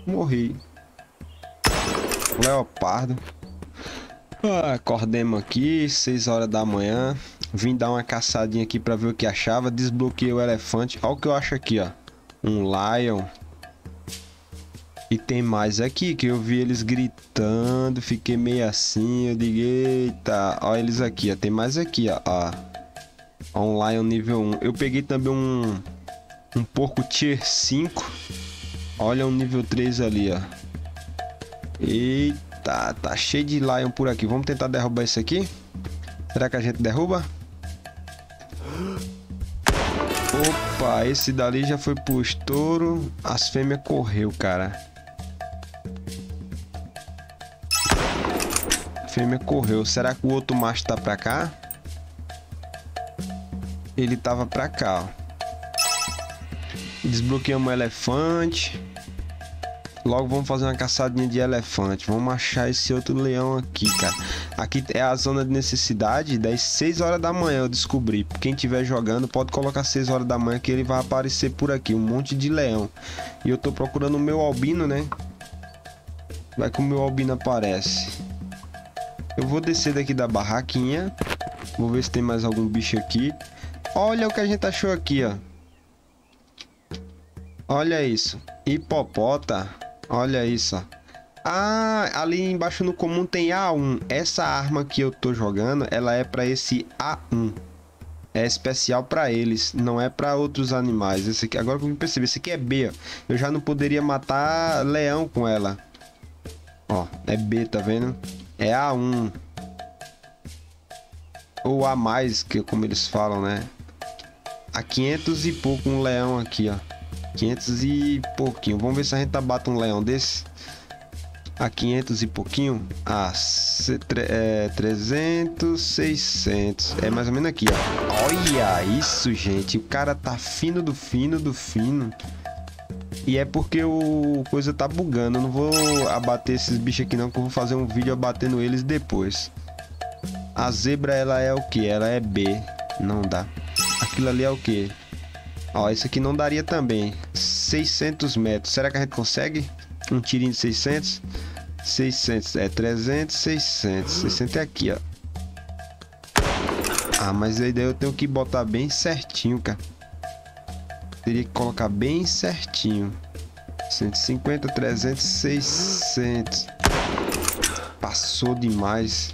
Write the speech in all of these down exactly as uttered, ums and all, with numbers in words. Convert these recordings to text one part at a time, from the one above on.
Morri. Leopardo. Ah, acordemos aqui, seis horas da manhã. Vim dar uma caçadinha aqui pra ver o que achava. Desbloqueei o elefante. Olha o que eu acho aqui, ó. Um lion. E tem mais aqui, que eu vi eles gritando. Fiquei meio assim, eu digo, eita. Olha eles aqui, ó. Tem mais aqui, ó. Ó, ó um lion nível um. Eu peguei também um... Um porco tier cinco. Olha um nível três ali, ó. Eita, tá cheio de lion por aqui. Vamos tentar derrubar isso aqui? Será que a gente derruba? Opa, esse dali já foi pro estouro. As fêmeas correu, cara. A fêmea correu. Será que o outro macho tá pra cá? Ele tava pra cá, ó. Desbloqueamos o elefante. Logo vamos fazer uma caçadinha de elefante. Vamos achar esse outro leão aqui, cara. Aqui é a zona de necessidade. Das seis horas da manhã eu descobri. Quem estiver jogando pode colocar seis horas da manhã que ele vai aparecer por aqui. Um monte de leão. E eu tô procurando o meu albino, né? Vai que o meu albino aparece. Eu vou descer daqui da barraquinha. Vou ver se tem mais algum bicho aqui. Olha o que a gente achou aqui, ó. Olha isso. Hipopota. Olha isso, ó. Ah, ali embaixo no comum tem A um. Essa arma que eu tô jogando, ela é para esse A um. É especial para eles, não é para outros animais. Esse aqui, agora que eu percebi, esse aqui é B, ó. Eu já não poderia matar leão com ela. Ó, é B, tá vendo? É A um. Ou A mais, que como eles falam, né? A quinhentos e pouco um leão aqui, ó. quinhentos e pouquinho. Vamos ver se a gente bate um leão desse. A quinhentos e pouquinho. Ah, é, trezentos, seiscentos. É mais ou menos aqui, ó. Olha isso, gente. O cara tá fino do fino do fino. E é porque o coisa tá bugando. Eu não vou abater esses bichos aqui não, que eu vou fazer um vídeo abatendo eles depois. A zebra, ela é o que? Ela é B. Não dá. Aquilo ali é o que? Ó, esse aqui não daria também. seiscentos metros. Será que a gente consegue? Um tirinho de seiscentos? seiscentos. É trezentos, seiscentos. seiscentos é aqui, ó. Ah, mas aí daí eu tenho que botar bem certinho, cara. Teria que colocar bem certinho. cento e cinquenta, trezentos, seiscentos. Passou demais.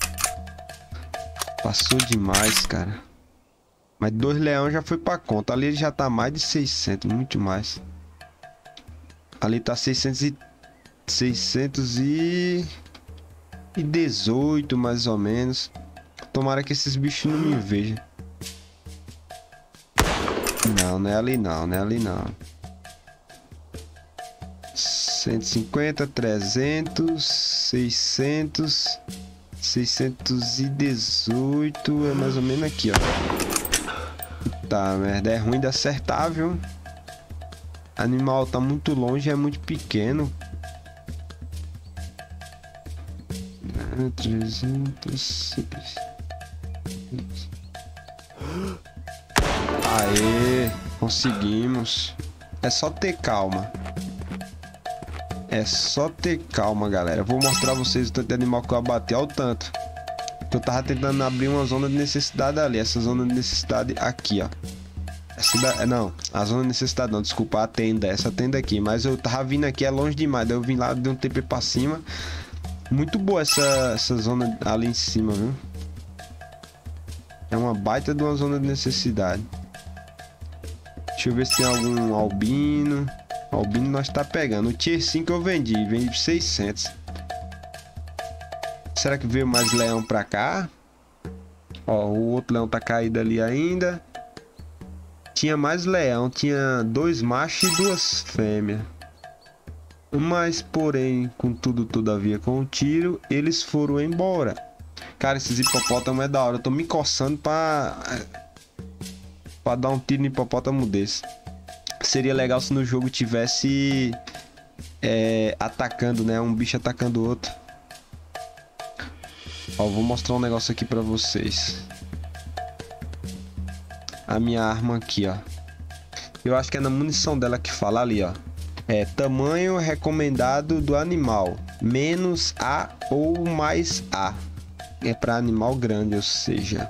Passou demais, cara. Mas dois leões já foi pra conta. Ali ele já tá mais de seiscentos, muito mais. Ali tá seiscentos e... seiscentos e... e dezoito, mais ou menos. Tomara que esses bichos não me vejam. Não, não é ali não, não é ali não. cento e cinquenta, trezentos, seiscentos... seiscentos e dezoito, é mais ou menos aqui, ó. Tá, merda, é ruim de acertar, viu? Animal tá muito longe, é muito pequeno. trezentos. Aê, conseguimos. É só ter calma. É só ter calma, galera. Eu vou mostrar a vocês o tanto de animal que eu abati. Olha o tanto. Eu tava tentando abrir uma zona de necessidade ali. Essa zona de necessidade aqui, ó. Essa da... Não, a zona de necessidade não. Desculpa, a tenda. Essa tenda aqui. Mas eu tava vindo aqui, é longe demais. Daí eu vim lá, dei um T P pra cima. Muito boa essa, essa zona ali em cima, viu? É uma baita de uma zona de necessidade. Deixa eu ver se tem algum albino. Albino nós tá pegando. O tier cinco eu vendi. Vendi por seiscentos. Será que veio mais leão pra cá? Ó, o outro leão tá caído ali ainda. Tinha mais leão. Tinha dois machos e duas fêmeas. Mas, porém, contudo, todavia, com o tiro, eles foram embora. Cara, esses hipopótamos é da hora. Eu tô me coçando pra... pra dar um tiro no hipopótamo desse. Seria legal se no jogo tivesse... É, atacando, né? Um bicho atacando o outro. Ó, vou mostrar um negócio aqui pra vocês. A minha arma aqui, ó. Eu acho que é na munição dela que fala ali, ó. É tamanho recomendado do animal, menos A ou mais A. É para animal grande, ou seja,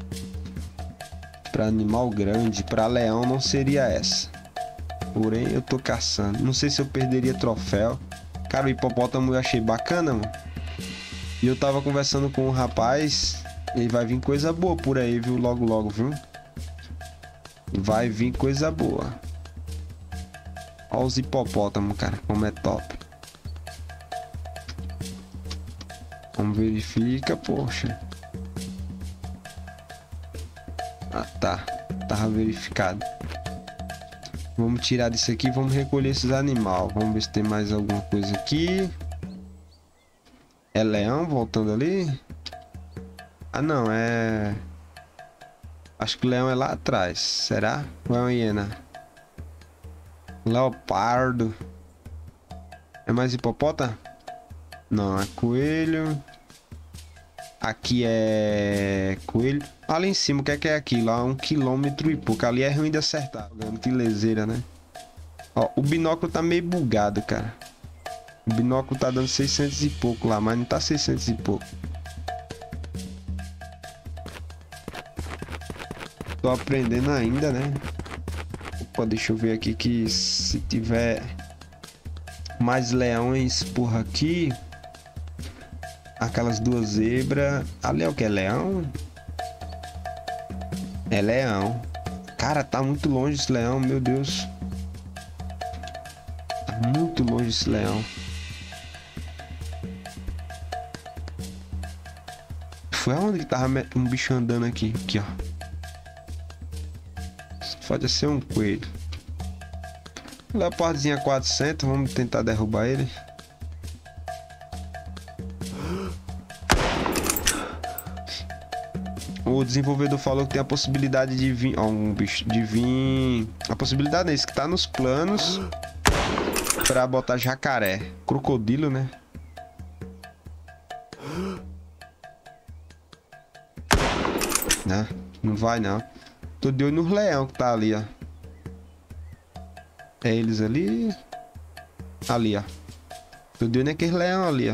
para animal grande, para leão não seria essa. Porém, eu tô caçando. Não sei se eu perderia troféu. Cara, o hipopótamo eu achei bacana, mano. E eu tava conversando com um rapaz. E vai vir coisa boa por aí, viu? Logo, logo, viu? Vai vir coisa boa. Olha os hipopótamos, cara, como é top. Vamos verifica, poxa. Ah, tá. Tava verificado. Vamos tirar disso aqui, vamos recolher esses animais. Vamos ver se tem mais alguma coisa aqui. É leão voltando ali? Ah, não, é... Acho que o leão é lá atrás. Será? Ou é uma hiena? Leopardo. É mais hipopótamo? Não, é coelho. Aqui é coelho. Ali em cima, o que é que é aquilo? Ah, um quilômetro e pouco. Ali é ruim de acertar. Que leseira, né? Ó, o binóculo tá meio bugado, cara. O binóculo tá dando seiscentos e pouco lá, mas não tá seiscentos e pouco. Tô aprendendo ainda, né? Opa, deixa eu ver aqui que se tiver mais leões por aqui. Aquelas duas zebras. Ali é o que? É leão? É leão. Cara, tá muito longe esse leão, meu Deus. Tá muito longe esse leão. Foi aonde que tava um bicho andando aqui? Aqui, ó. Pode ser um coelho. Leopardzinho a quatrocentos. Vamos tentar derrubar ele. O desenvolvedor falou que tem a possibilidade de vir... Ó, um bicho de vir... A possibilidade é isso, que tá nos planos pra botar jacaré. Crocodilo, né? Não, não vai não. Tô de olho nos leão que tá ali, ó. É eles ali. Ali, ó. Tô de olho naqueles leão ali, ó.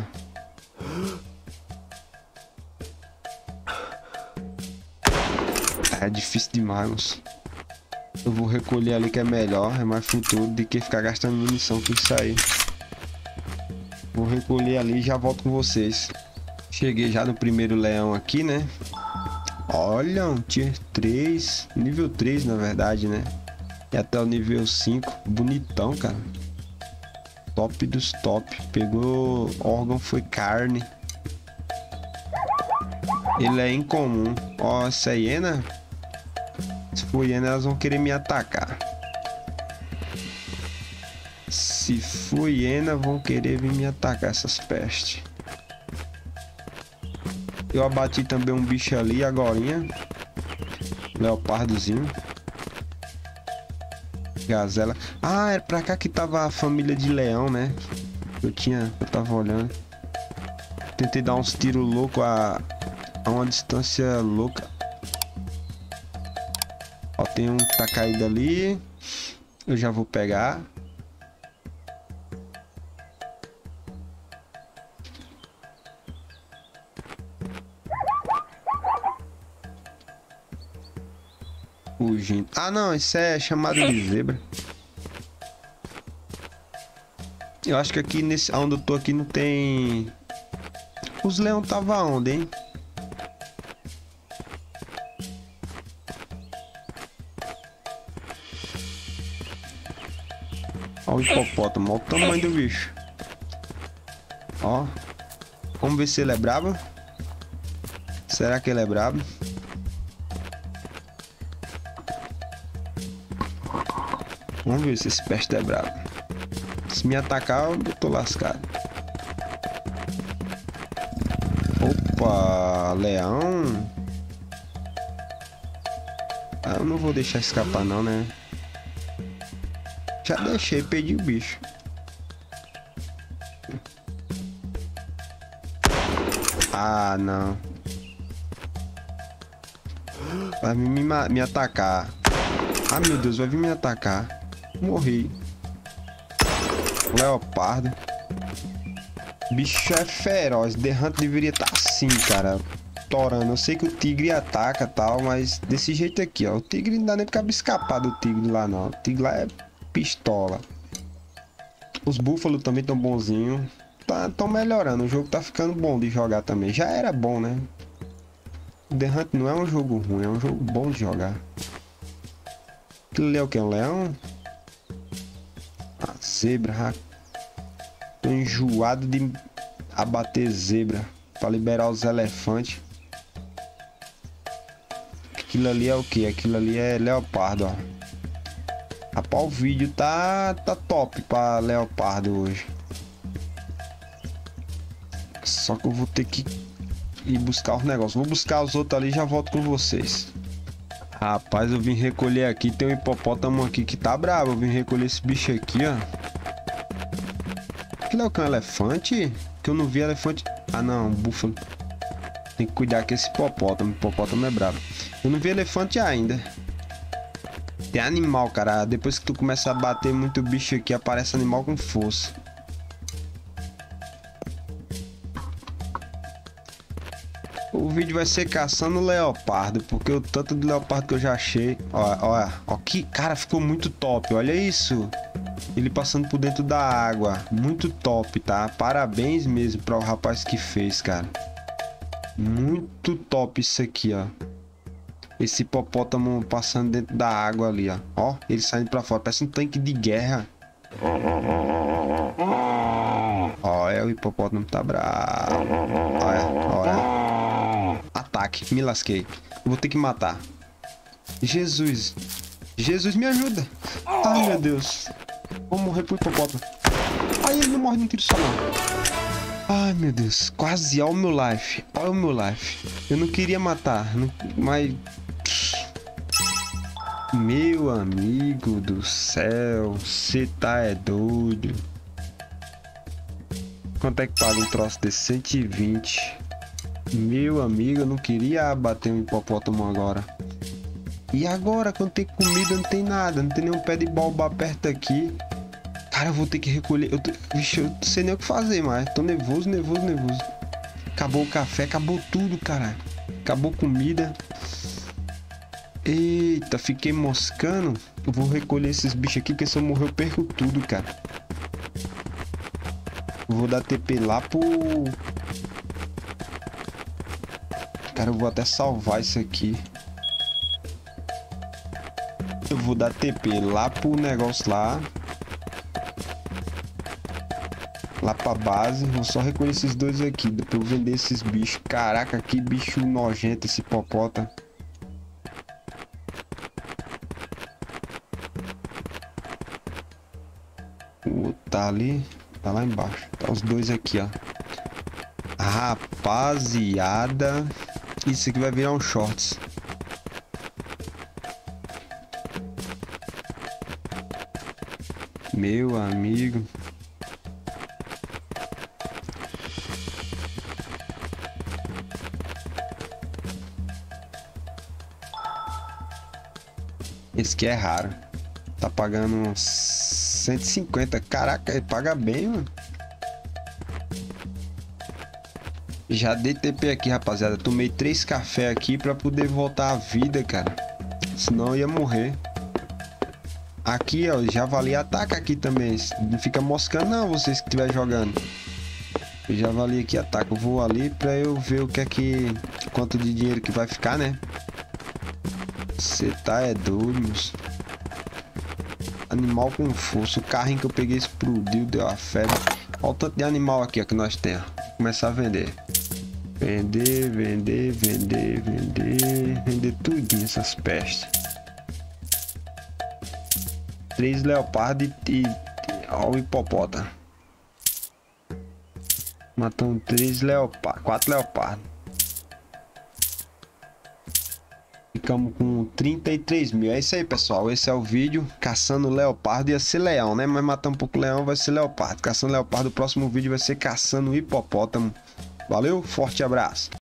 É difícil demais, moço. Eu vou recolher ali que é melhor. É mais futuro do que ficar gastando munição com isso aí. Vou recolher ali e já volto com vocês. Cheguei já no primeiro leão aqui, né? Olha, um tier três. Nível três, na verdade, né? E até o nível cinco. Bonitão, cara. Top dos top. Pegou órgão, foi carne. Ele é incomum. Ó, essa hiena. Se for hiena, elas vão querer me atacar. Se for hiena, vão querer vir me atacar essas pestes. Eu abati também um bicho ali agorinha. Leopardozinho. Gazela. Ah, era pra cá que tava a família de leão, né? Eu tinha... Eu tava olhando. Tentei dar uns tiros loucos a... a uma distância louca. Ó, tem um que tá caído ali. Eu já vou pegar. Fugindo. Ah, não, isso é chamado de zebra. Eu acho que aqui nesse, onde eu tô aqui não tem. Os leões tava onde, hein? Olha o hipopótamo, olha o tamanho do bicho. Ó. Vamos ver se ele é brabo. Será que ele é brabo? Vamos ver se esse peste é brabo. Se me atacar, eu tô lascado. Opa, leão. Ah, eu não vou deixar escapar não, né? Já deixei, perdi o bicho. Ah, não. Vai me, me, me atacar. Ah, meu Deus, vai vir me atacar. Morri. Leopardo. Bicho é feroz. The Hunt deveria estar assim, cara. Torando. Eu sei que o tigre ataca e tal, mas desse jeito aqui, ó. O tigre não dá nem pra escapar do tigre lá, não. O tigre lá é pistola. Os búfalos também estão bonzinhos. Tá, tão melhorando. O jogo tá ficando bom de jogar também. Já era bom, né? The Hunt não é um jogo ruim, é um jogo bom de jogar. Aquilo ali é o que? Um leão? Ah, zebra. Tô enjoado de abater zebra pra liberar os elefantes. Aquilo ali é o que? Aquilo ali é leopardo, ó. Rapaz, o vídeo tá, tá top pra leopardo hoje. Só que eu vou ter que ir buscar os negócios. Vou buscar os outros ali e já volto com vocês. Rapaz, eu vim recolher aqui. Tem um hipopótamo aqui que tá bravo. Eu vim recolher esse bicho aqui, ó. Aquilo é o que? Um elefante? Que eu não vi elefante. Ah, não, um búfalo. Tem que cuidar que esse hipopótamo. O hipopótamo é bravo. Eu não vi elefante ainda. Tem animal, cara. Depois que tu começa a bater muito bicho aqui, aparece animal com força. O vídeo vai ser caçando leopardo, porque o tanto de leopardo que eu já achei. Olha, olha, ó, que cara, ficou muito top. Olha isso. Ele passando por dentro da água. Muito top, tá? Parabéns mesmo para o rapaz que fez, cara. Muito top isso aqui, ó. Esse hipopótamo passando dentro da água ali, ó. Ó, ele saindo pra fora. Parece um tanque de guerra. Ó, é, o hipopótamo tá bravo. Olha, olha. Ataque, me lasquei. Vou ter que matar. Jesus. Jesus, me ajuda. Ai, meu Deus. Vou morrer pro hipopótamo. Ai, ele não morre num tiro só, não. Ai, meu Deus. Quase, olha o meu life. Olha o meu life. Eu não queria matar, não, mas... Meu amigo do céu. Você tá é doido. Quanto é que paga um troço desse? cento e vinte. Meu amigo, eu não queria abater um hipopótamo agora. E agora, quando tem comida, não tem nada. Não tem nenhum pé de baobá perto aqui. Cara, eu vou ter que recolher. Eu tô... Vixe, eu não sei nem o que fazer mais. Tô nervoso, nervoso, nervoso. Acabou o café, acabou tudo, cara. Acabou comida. Eita, fiquei moscando. Eu vou recolher esses bichos aqui, porque se eu morrer eu perco tudo, cara. Eu vou dar T P lá pro... Cara, eu vou até salvar isso aqui. Eu vou dar T P lá pro negócio lá. Lá pra base. Vou só recolher esses dois aqui. Depois eu vender esses bichos. Caraca, que bicho nojento esse hipopótamo. O outro tá ali. Tá lá embaixo. Tá os dois aqui, ó. Rapaziada. Isso aqui vai virar um shorts. Meu amigo. Esse aqui é raro. Tá pagando uns cento e cinquenta. Caraca, ele paga bem, mano. Já dei T P aqui, rapaziada. Tomei três cafés aqui pra poder voltar à vida, cara. Senão eu ia morrer. Aqui, ó, javali ataca aqui também. Não fica moscando não, vocês que estiver jogando. O javali aqui ataca. Eu vou ali pra eu ver o que é que... Quanto de dinheiro que vai ficar, né? Você tá é doido, moço. Animal com força. O carrinho que eu peguei explodiu, deu a febre. Olha o tanto de animal aqui, ó, que nós temos. Vou começar a vender. Vender, vender, vender, vender. Vender tudinho essas pestes. Três leopardos e... Olha o hipopótamo. Matamos três leopardos. Quatro leopardos. Ficamos com trinta e três mil. É isso aí, pessoal. Esse é o vídeo. Caçando leopardo. Ia ser leão, né? Mas matando um pouco leão vai ser leopardo. Caçando leopardo. O próximo vídeo vai ser caçando hipopótamo. Valeu, forte abraço.